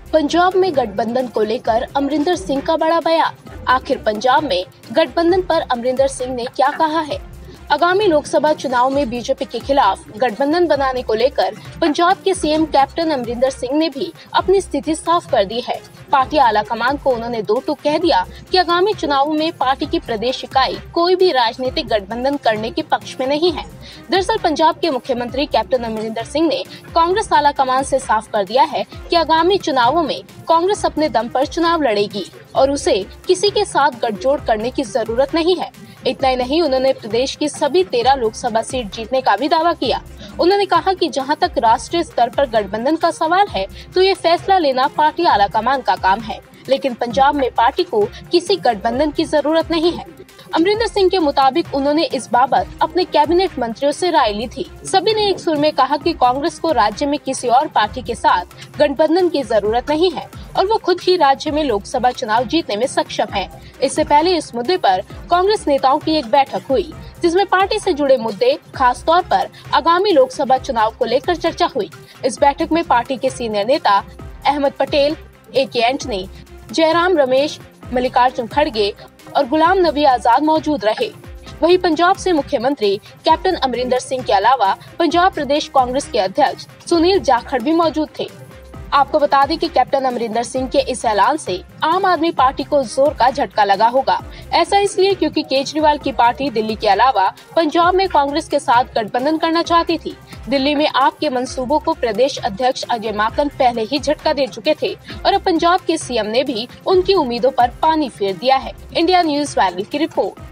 पंजाब में गठबंधन को लेकर अमरिंदर सिंह का बड़ा बयान। आखिर पंजाब में गठबंधन पर अमरिंदर सिंह ने क्या कहा है? आगामी लोकसभा चुनाव में बीजेपी के खिलाफ गठबंधन बनाने को लेकर पंजाब के सीएम कैप्टन अमरिंदर सिंह ने भी अपनी स्थिति साफ कर दी है। पार्टी आलाकमान को उन्होंने दो टूक कह दिया कि आगामी चुनावों में पार्टी की प्रदेश इकाई कोई भी राजनीतिक गठबंधन करने के पक्ष में नहीं है। दरअसल पंजाब के मुख्यमंत्री कैप्टन अमरिंदर सिंह ने कांग्रेस आलाकमान से साफ कर दिया है कि आगामी चुनावों में कांग्रेस अपने दम पर चुनाव लड़ेगी और उसे किसी के साथ गठजोड़ करने की जरूरत नहीं है। इतना ही नहीं, उन्होंने प्रदेश की सभी 13 लोकसभा सीट जीतने का भी दावा किया। उन्होंने कहा कि जहां तक राष्ट्रीय स्तर पर गठबंधन का सवाल है तो ये फैसला लेना पार्टी आलाकमान का काम है, लेकिन पंजाब में पार्टी को किसी गठबंधन की जरूरत नहीं है। अमरिंदर सिंह के मुताबिक उन्होंने इस बाबत अपने कैबिनेट मंत्रियों से राय ली थी। सभी ने एक सुर में कहा कि कांग्रेस को राज्य में किसी और पार्टी के साथ गठबंधन की जरूरत नहीं है और वो खुद ही राज्य में लोकसभा चुनाव जीतने में सक्षम है। इससे पहले इस मुद्दे पर कांग्रेस नेताओं की एक बैठक हुई, जिसमें पार्टी से जुड़े मुद्दे, खास तौर पर आगामी लोकसभा चुनाव को लेकर चर्चा हुई। इस बैठक में पार्टी के सीनियर नेता अहमद पटेल, AK एंटनी, जयराम रमेश, मल्लिकार्जुन खड़गे और गुलाम नबी आजाद मौजूद रहे। वहीं पंजाब से मुख्यमंत्री कैप्टन अमरिंदर सिंह के अलावा पंजाब प्रदेश कांग्रेस के अध्यक्ष सुनील जाखड़ भी मौजूद थे। आपको बता दें कि कैप्टन अमरिंदर सिंह के इस ऐलान से आम आदमी पार्टी को जोर का झटका लगा होगा। ऐसा इसलिए क्योंकि केजरीवाल की पार्टी दिल्ली के अलावा पंजाब में कांग्रेस के साथ गठबंधन करना चाहती थी। दिल्ली में आप के मंसूबों को प्रदेश अध्यक्ष अजय माकन पहले ही झटका दे चुके थे और अब पंजाब के सीएम ने भी उनकी उम्मीदों पर पानी फेर दिया है। इंडिया न्यूज़ वायरल की रिपोर्ट।